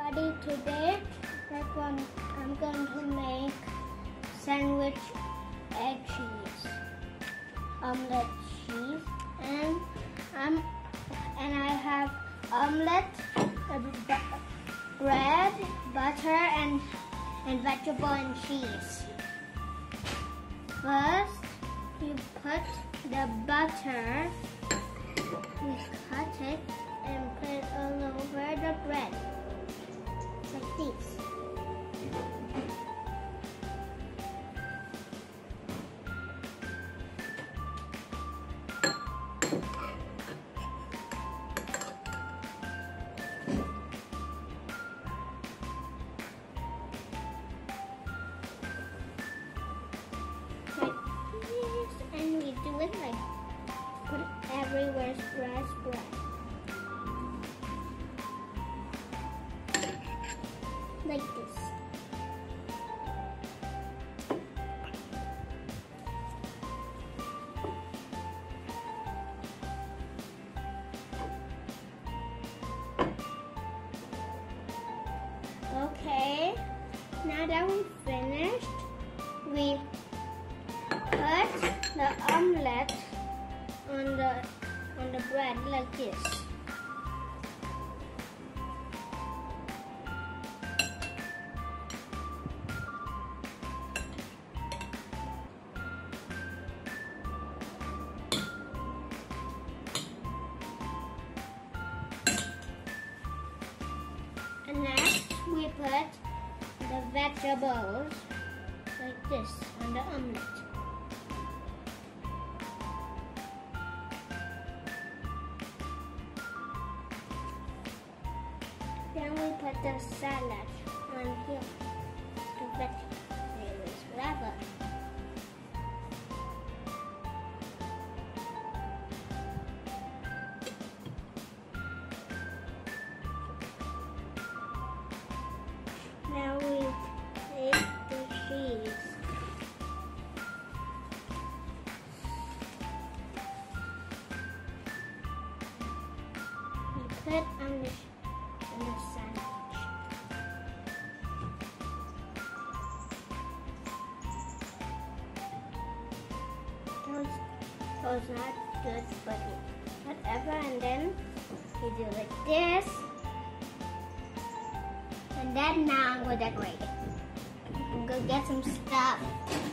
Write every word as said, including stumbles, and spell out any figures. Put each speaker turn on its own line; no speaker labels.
everybody, today I'm, I'm going to make sandwich egg cheese, omelette cheese, and I'm and I have omelette, bread, butter, and and vegetable and cheese. First, you put the butter, we cut it and put it all over the bread, like this. Like this, and we do it like put everywhere, spread, spread. Like this. Okay, now that we finished, we put the omelette on the on the bread like this. And next we put the vegetables like this on the omelette. Then we put the salad on here, the vegetables, whatever. Now we take the cheese. We put on the on the sandwich. Those, those not good, but whatever. And then we do like this. And then now I'm going to decorate it. I'm going to get some stuff.